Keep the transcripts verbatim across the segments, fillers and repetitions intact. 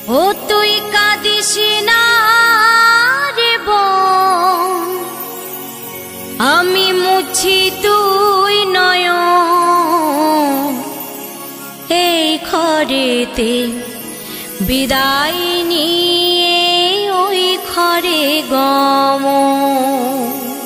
ও তুই কাঁদিস না রে বোন, আমি মুছি তুই নয়ন, এই ঘরেতে বিদায় নিয়ে ওই ঘরে গমন।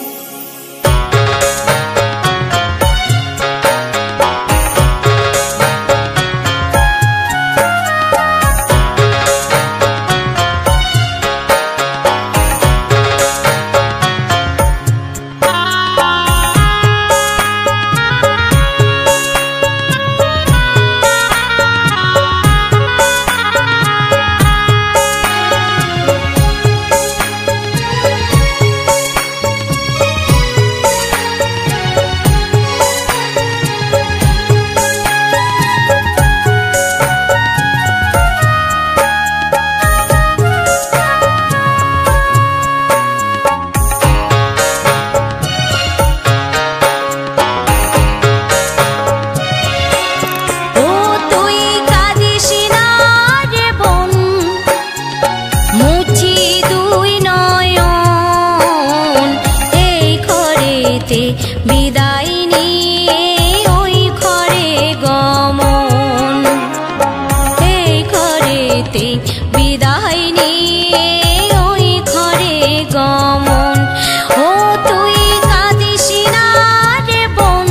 বিদায় নিয়ে ওই ঘরে গমন, এই ঘরেতে বিদায় নিয়ে ওই ঘরে গমন। ও তুই কাঁদিস না রে বোন,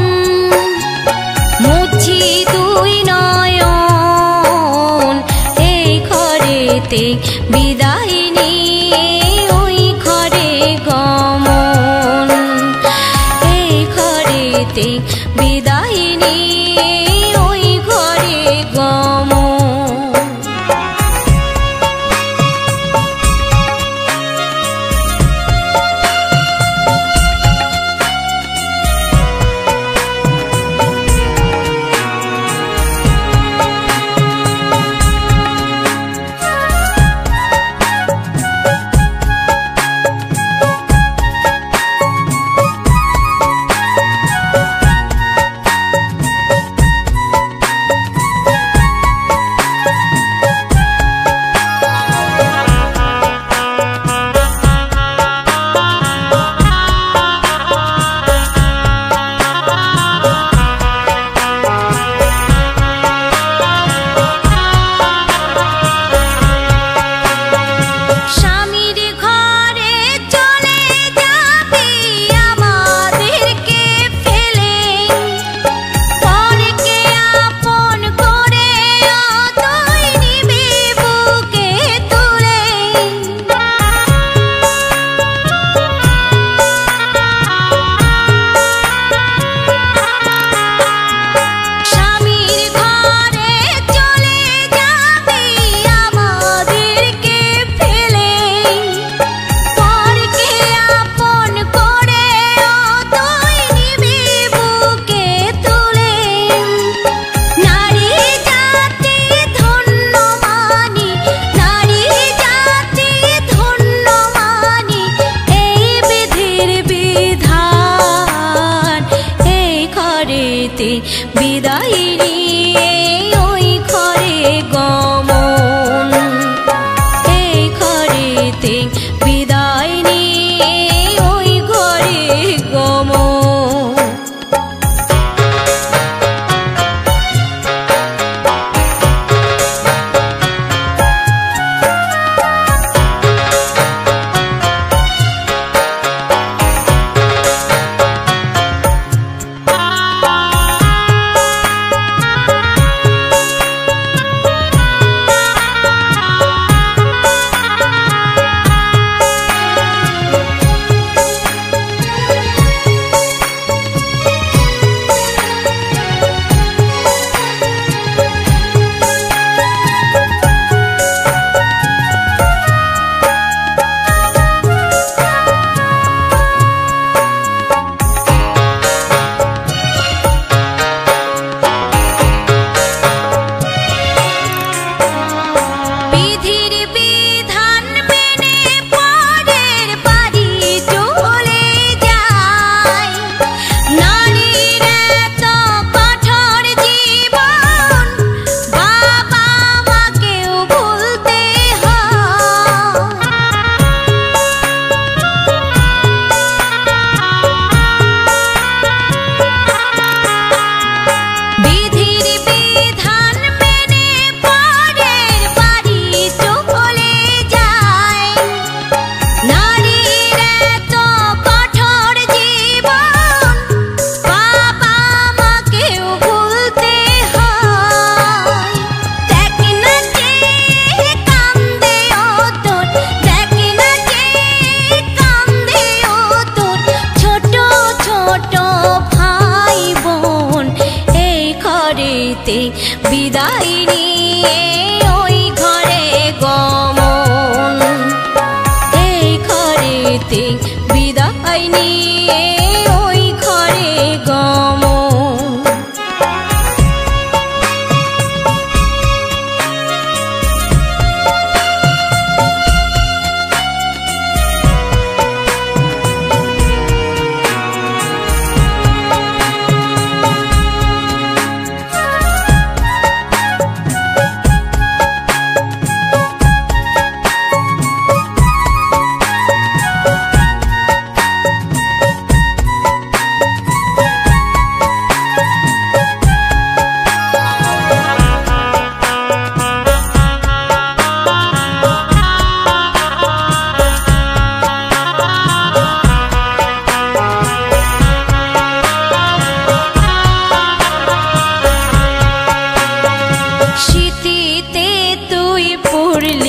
মুছি তুই নয়ন, এই ঘরেতে বিদায় নিয়ে ওই ঘরে গমন, বিদায় নিয়ে ওই ঘরে গমন।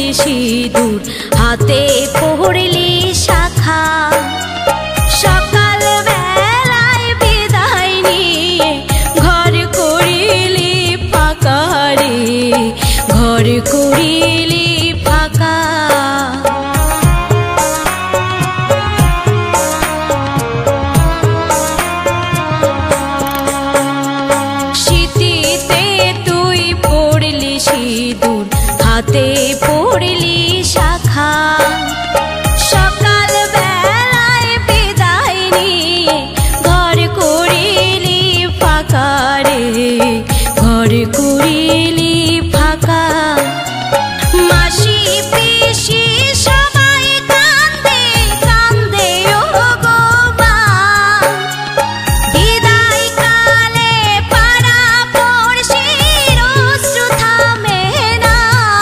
সিঁদুর হাতে পড়লি শাখা সকাল বেলায় বিদায় নিয়ে ঘর করিলি ফাঁকা রে ঘর করিলি ফাঁকা শীতিতে তুই পড়লি সিঁদুর হাতে পড়লি শাখা সকাল বেলায় বিদায় নিয়ে ঘর করিলি ফাঁকা রে ঘর করিলি ফাঁকা মাসি পিসি সবাই কান্দে কান্দে ও গো মা বিদায় কালে পাড়া পড়শির অশ্রু থামে না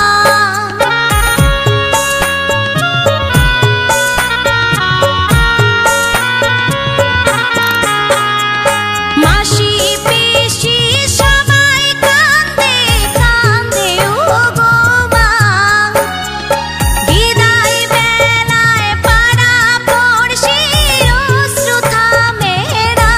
মাসি পিসি সবাই কান্দে কান্দে ও গো মা বিদায় বেলায় পাড়া পড়শির অশ্রু থামে না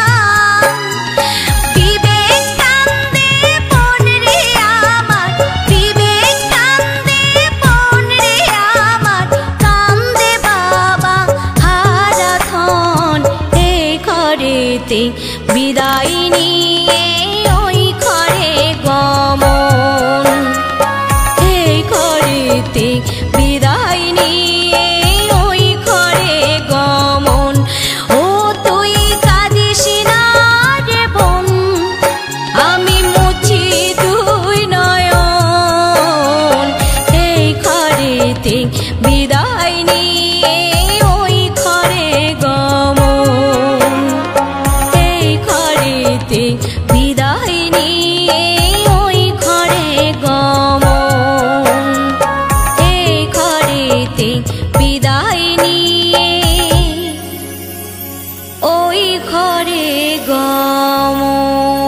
বিবেক কান্দে বোন রে আমার বিবেক কান্দে বোন রে আমার কান্দে বাবা হারা ধন এই ঘরেতে বিদায় নিয়ে ওই ঘরে গমন এই ঘরেতে বিদায় নিয়ে ওই ঘরে গমন ও তুই কাঁদিস না রে বোন আমি মুছি দুই নয়ন এই ঘরেতে বিদায় নিয়ে ওই ঘরে গমন এই ঘরেতে বিদায় নিয়ে ওই ঘরে গমন এই ঘরেতে বিদায় নিয়ে ওই ঘরে গমন।